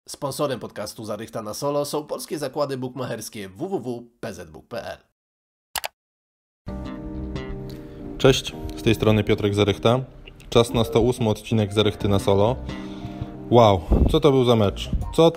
Sponsorem podcastu Zarychta na Solo są polskie zakłady bukmacherskie www.pzbuk.pl. Cześć, z tej strony Piotrek Zarychta. Czas na 108 odcinek Zarychty na Solo. Wow, co to był za mecz?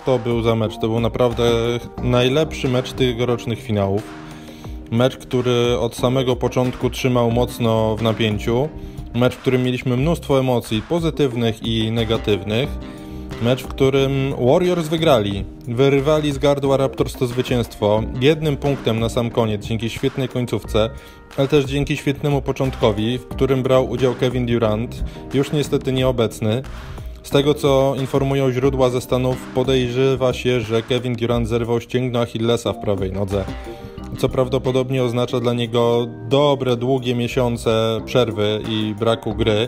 To był naprawdę najlepszy mecz tegorocznych finałów. Mecz, który od samego początku trzymał mocno w napięciu. Mecz, w którym mieliśmy mnóstwo emocji pozytywnych i negatywnych. Mecz, w którym Warriors wygrali. Wyrywali z gardła Raptors to zwycięstwo. Jednym punktem na sam koniec, dzięki świetnej końcówce, ale też dzięki świetnemu początkowi, w którym brał udział Kevin Durant, już niestety nieobecny. Z tego, co informują źródła ze Stanów, podejrzewa się, że Kevin Durant zerwał ścięgno Achillesa w prawej nodze, co prawdopodobnie oznacza dla niego dobre, długie miesiące przerwy i braku gry,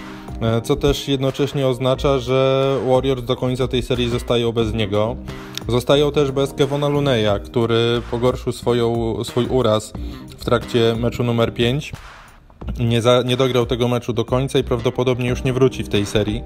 co też jednocześnie oznacza, że Warriors do końca tej serii zostają bez niego. Zostają też bez Kevona Looney'a, który pogorszył swój uraz w trakcie meczu numer 5. Nie dograł tego meczu do końca i prawdopodobnie już nie wróci w tej serii.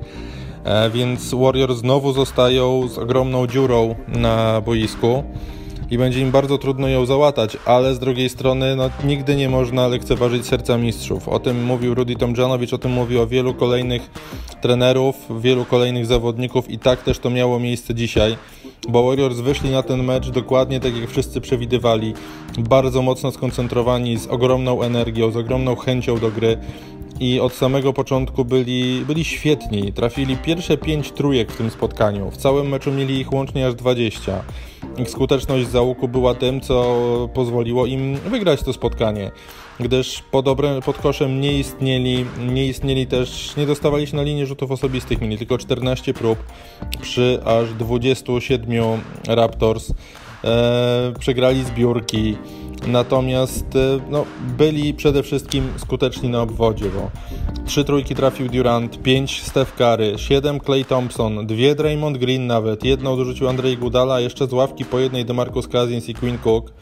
Więc Warriors znowu zostają z ogromną dziurą na boisku i będzie im bardzo trudno ją załatać, ale z drugiej strony nigdy nie można lekceważyć serca mistrzów. O tym mówił Rudy Tomjanowicz, o tym mówił wielu kolejnych trenerów, wielu kolejnych zawodników i tak też to miało miejsce dzisiaj, bo Warriors wyszli na ten mecz dokładnie tak jak wszyscy przewidywali, bardzo mocno skoncentrowani, z ogromną energią, z ogromną chęcią do gry. I od samego początku byli świetni. Trafili pierwsze 5 trójek w tym spotkaniu. W całym meczu mieli ich łącznie aż 20. Ich skuteczność z załuku była tym, co pozwoliło im wygrać to spotkanie. Gdyż pod koszem nie istnieli też, nie dostawali się na linię rzutów osobistych. Mieli tylko 14 prób przy aż 27 Raptors. Przegrali zbiórki. Natomiast byli przede wszystkim skuteczni na obwodzie, bo 3 trójki trafił Durant, 5 Steph Curry, 7 Klay Thompson, 2 Draymond Green nawet, 1 dorzucił Andrzej Iguodala, jeszcze z ławki po jednej DeMarcus Cousins i Quinn Cook.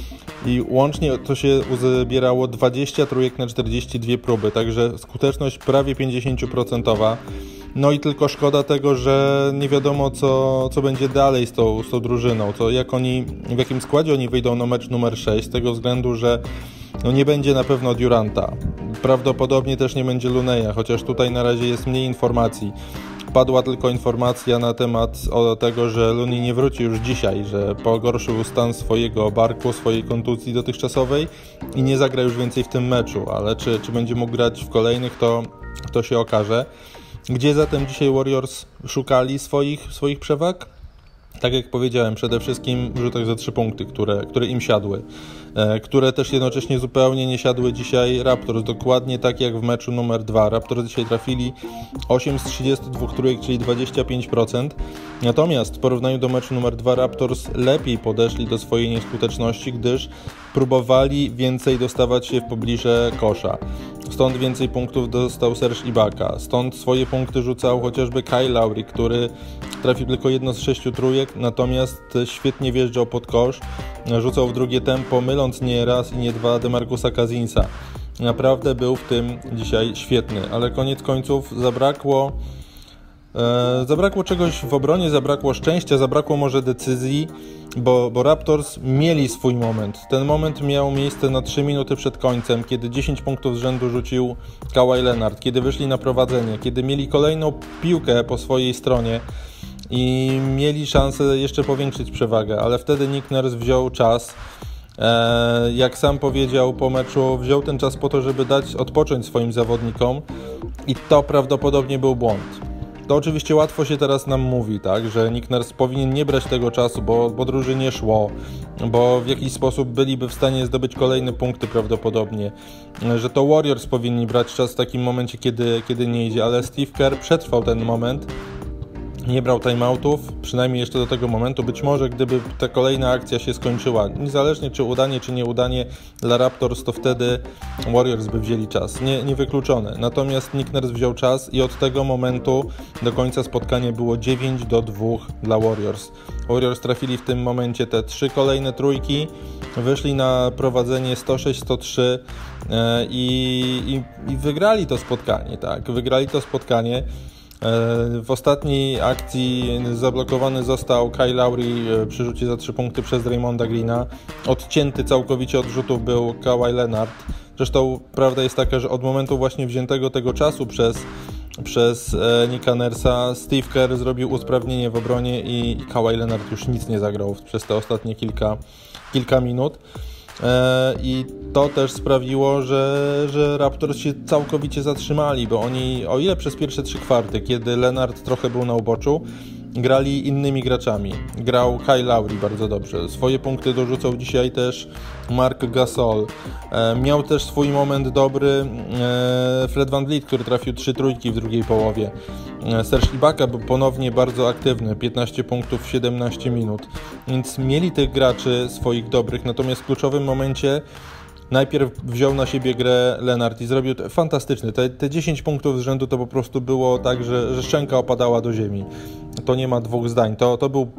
I łącznie to się uzbierało 20 trójek na 42 próby, także skuteczność prawie 50%. No i tylko szkoda tego, że nie wiadomo co będzie dalej z tą drużyną, w jakim składzie oni wyjdą na mecz numer 6, z tego względu, że nie będzie na pewno Duranta. Prawdopodobnie też nie będzie Looney'a, chociaż tutaj na razie jest mniej informacji. Padła tylko informacja na temat tego, że Looney nie wróci już dzisiaj, że pogorszył stan swojego barku, swojej kontuzji dotychczasowej i nie zagra już więcej w tym meczu, ale czy będzie mógł grać w kolejnych, to się okaże. Gdzie zatem dzisiaj Warriors szukali swoich przewag? Tak jak powiedziałem, przede wszystkim w rzutach za 3 punkty, które im siadły, które też jednocześnie zupełnie nie siadły dzisiaj Raptors, dokładnie tak jak w meczu numer 2. Raptors dzisiaj trafili 8 z 32 trójek, czyli 25%, natomiast w porównaniu do meczu numer 2 Raptors lepiej podeszli do swojej nieskuteczności, gdyż próbowali więcej dostawać się w pobliże kosza. Stąd więcej punktów dostał Serge Ibaka, stąd swoje punkty rzucał chociażby Kyle Lowry, który trafił tylko 1 z 6 trójek, natomiast świetnie wjeżdżał pod kosz, rzucał w drugie tempo, myląc nie raz i nie dwa DeMarcusa Cousinsa. Naprawdę był w tym dzisiaj świetny, ale koniec końców zabrakło czegoś w obronie, zabrakło szczęścia, zabrakło może decyzji, bo Raptors mieli swój moment. Ten moment miał miejsce na 3 minuty przed końcem, kiedy 10 punktów z rzędu rzucił Kawhi Leonard, kiedy wyszli na prowadzenie, kiedy mieli kolejną piłkę po swojej stronie i mieli szansę jeszcze powiększyć przewagę, ale wtedy Nick Nurse wziął czas. Jak sam powiedział po meczu, wziął ten czas po to, żeby dać odpocząć swoim zawodnikom i to prawdopodobnie był błąd. To oczywiście łatwo się teraz nam mówi, tak, że Nick Nurse powinien nie brać tego czasu, bo drużynie szło, bo w jakiś sposób byliby w stanie zdobyć kolejne punkty prawdopodobnie, że to Warriors powinni brać czas w takim momencie, kiedy nie idzie, ale Steve Kerr przetrwał ten moment, nie brał timeoutów, przynajmniej jeszcze do tego momentu. Być może gdyby ta kolejna akcja się skończyła, niezależnie czy udanie, czy nieudanie dla Raptors, to wtedy Warriors by wzięli czas. Niewykluczone. Natomiast Nick Nurse wziął czas i od tego momentu do końca spotkania było 9-2 dla Warriors. Warriors trafili w tym momencie te 3 kolejne trójki, wyszli na prowadzenie 106-103 i wygrali to spotkanie, tak. Wygrali to spotkanie. W ostatniej akcji zablokowany został Kyle Lowry przy rzucie za 3 punkty przez Draymonda Greena. Odcięty całkowicie od rzutów był Kawhi Leonard. Zresztą prawda jest taka, że od momentu właśnie wziętego tego czasu przez Nicka Nurse'a Steve Kerr zrobił usprawnienie w obronie i Kawhi Leonard już nic nie zagrał przez te ostatnie kilka minut. I to też sprawiło, że Raptors się całkowicie zatrzymali, bo oni, o ile przez pierwsze 3 kwarty, kiedy Leonard trochę był na uboczu, grali innymi graczami. Grał Kyle Lowry bardzo dobrze. Swoje punkty dorzucał dzisiaj też Marc Gasol. Miał też swój moment dobry Fred VanVleet, który trafił 3 trójki w drugiej połowie. Serge Ibaka był ponownie bardzo aktywny, 15 punktów w 17 minut. Więc mieli tych graczy swoich dobrych, natomiast w kluczowym momencie najpierw wziął na siebie grę Leonard i zrobił fantastyczny. Te 10 punktów z rzędu to po prostu było tak, że szczęka opadała do ziemi. To nie ma dwóch zdań. To był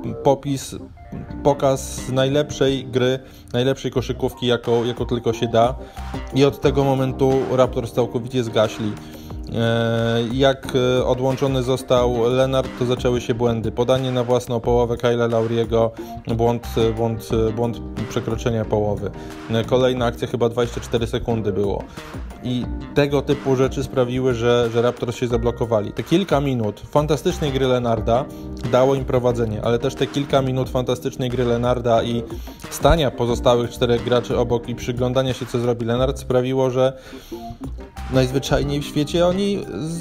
pokaz najlepszej gry, najlepszej koszykówki, jaką tylko się da. I od tego momentu Raptors całkowicie zgaśli. Jak odłączony został Leonard, to zaczęły się błędy. Podanie na własną połowę Kyla Lowry'ego, błąd przekroczenia połowy. Kolejna akcja chyba 24 sekundy było. I tego typu rzeczy sprawiły, że Raptors się zablokowali. Te kilka minut fantastycznej gry Leonarda dało im prowadzenie, ale też te kilka minut fantastycznej gry Leonarda i stania pozostałych 4 graczy obok i przyglądania się, co zrobi Leonard, sprawiło, że najzwyczajniej w świecie oni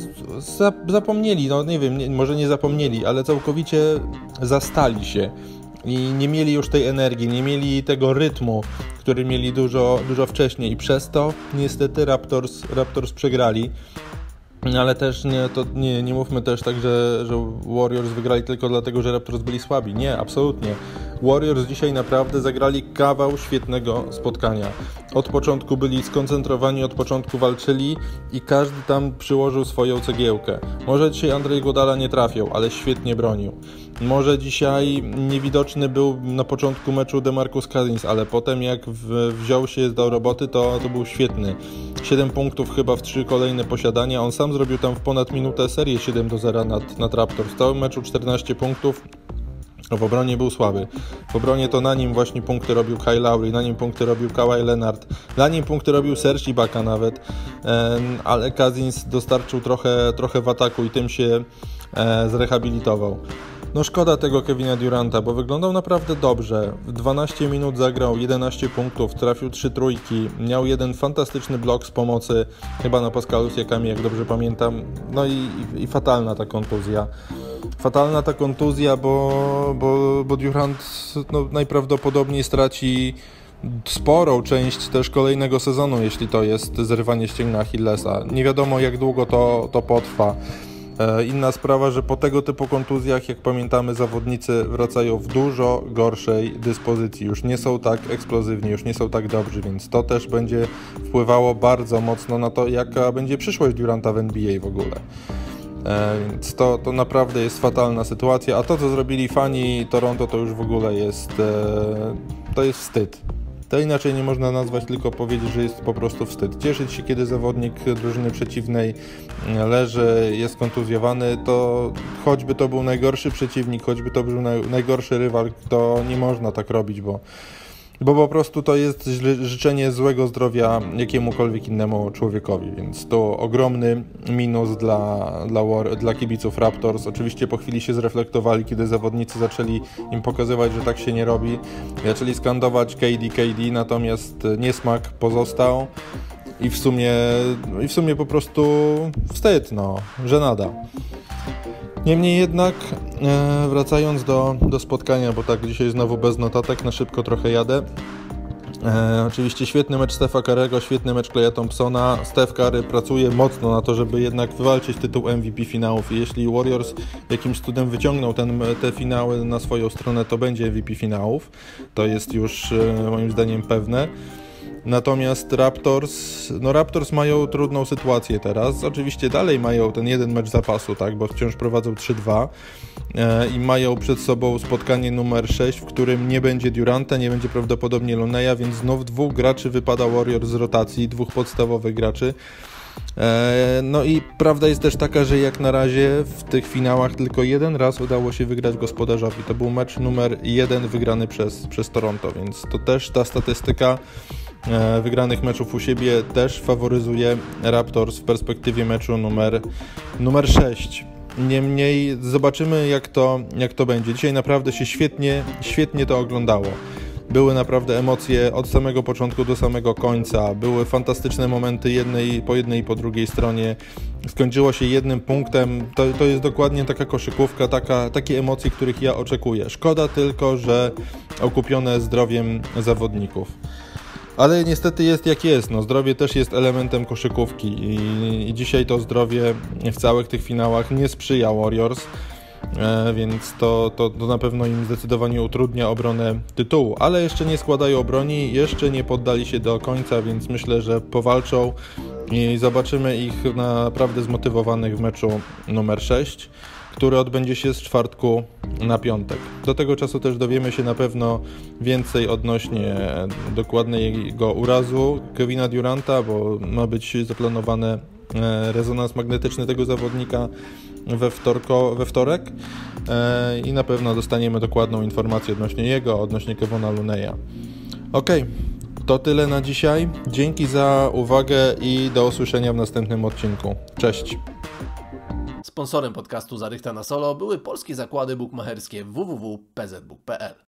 zapomnieli, no nie wiem, może nie zapomnieli, ale całkowicie zastali się i nie mieli już tej energii, nie mieli tego rytmu, który mieli dużo wcześniej i przez to niestety Raptors przegrali. Ale też nie mówmy też tak, że Warriors wygrali tylko dlatego, że Raptors byli słabi. Nie, absolutnie. Warriors dzisiaj naprawdę zagrali kawał świetnego spotkania. Od początku byli skoncentrowani, od początku walczyli i każdy tam przyłożył swoją cegiełkę. Może dzisiaj Andre Iguodala nie trafiał, ale świetnie bronił. Może dzisiaj niewidoczny był na początku meczu DeMarcus Cousins, ale potem jak wziął się do roboty, to był świetny. 7 punktów chyba w 3 kolejne posiadania. On sam zrobił tam w ponad minutę serię 7-0 nad Raptors. W całym meczu 14 punktów. W obronie był słaby. W obronie to na nim właśnie punkty robił Kyle Lowry, na nim punkty robił Kawhi Leonard, na nim punkty robił Serge Ibaka nawet, ale Cousins dostarczył trochę w ataku i tym się zrehabilitował. No szkoda tego Kevina Duranta, bo wyglądał naprawdę dobrze. W 12 minut zagrał 11 punktów, trafił 3 trójki, miał jeden fantastyczny blok z pomocy, chyba na Pascalu Siakami, jak dobrze pamiętam. No i fatalna ta kontuzja. Fatalna ta kontuzja, bo Durant najprawdopodobniej straci sporą część też kolejnego sezonu, jeśli to jest zerwanie ścięgna Achillesa. Nie wiadomo, jak długo to potrwa. Inna sprawa, że po tego typu kontuzjach, jak pamiętamy, zawodnicy wracają w dużo gorszej dyspozycji. Już nie są tak eksplozywni, już nie są tak dobrzy, więc to też będzie wpływało bardzo mocno na to, jaka będzie przyszłość Duranta w NBA w ogóle. Więc to naprawdę jest fatalna sytuacja, a to, co zrobili fani Toronto, to już w ogóle jest wstyd. To inaczej nie można nazwać, tylko powiedzieć, że jest po prostu wstyd. Cieszyć się, kiedy zawodnik drużyny przeciwnej leży, jest kontuzjowany, to choćby to był najgorszy przeciwnik, choćby to był najgorszy rywal, to nie można tak robić, bo po prostu to jest życzenie złego zdrowia jakiemukolwiek innemu człowiekowi, więc to ogromny minus dla kibiców Raptors. Oczywiście po chwili się zreflektowali, kiedy zawodnicy zaczęli im pokazywać, że tak się nie robi. Zaczęli skandować KD, natomiast niesmak pozostał i w sumie po prostu wstyd, żenada. Niemniej jednak, wracając do spotkania, bo tak dzisiaj znowu bez notatek, na szybko trochę jadę. Oczywiście świetny mecz Stepha Curry'ego, świetny mecz Klaya Thompsona. Steph Curry pracuje mocno na to, żeby jednak wywalczyć tytuł MVP finałów i jeśli Warriors jakimś cudem wyciągną te finały na swoją stronę, to będzie MVP finałów. To jest już moim zdaniem pewne. Natomiast Raptors mają trudną sytuację teraz. Oczywiście dalej mają ten jeden mecz zapasu, tak, bo wciąż prowadzą 3-2 i mają przed sobą spotkanie numer 6, w którym nie będzie Duranta, nie będzie prawdopodobnie Loneya, więc znów 2 graczy wypada Warriors z rotacji, 2 podstawowych graczy. No i prawda jest też taka, że jak na razie w tych finałach tylko jeden raz udało się wygrać gospodarzowi. To był mecz numer 1 wygrany przez Toronto, więc to też ta statystyka wygranych meczów u siebie też faworyzuje Raptors w perspektywie meczu numer 6. Niemniej zobaczymy jak to będzie. Dzisiaj naprawdę się świetnie to oglądało. Były naprawdę emocje od samego początku do samego końca. Były fantastyczne momenty po jednej i po drugiej stronie. Skończyło się jednym punktem. To jest dokładnie taka koszykówka, takie emocje, których ja oczekuję. Szkoda tylko, że okupione zdrowiem zawodników. Ale niestety jest jak jest. No, zdrowie też jest elementem koszykówki i dzisiaj to zdrowie w całych tych finałach nie sprzyja Warriors. Więc to na pewno im zdecydowanie utrudnia obronę tytułu, ale jeszcze nie składają broni, jeszcze nie poddali się do końca, więc myślę, że powalczą i zobaczymy ich naprawdę zmotywowanych w meczu numer 6, który odbędzie się z czwartku na piątek. Do tego czasu też dowiemy się na pewno więcej odnośnie dokładnego urazu Kevina Duranta, bo ma być zaplanowany rezonans magnetyczny tego zawodnika we wtorek i na pewno dostaniemy dokładną informację odnośnie Kevona Looneya. Okej, to tyle na dzisiaj. Dzięki za uwagę i do usłyszenia w następnym odcinku. Cześć! Sponsorem podcastu Zarychta na Solo były polskie zakłady bukmacherskie www.pzbook.pl.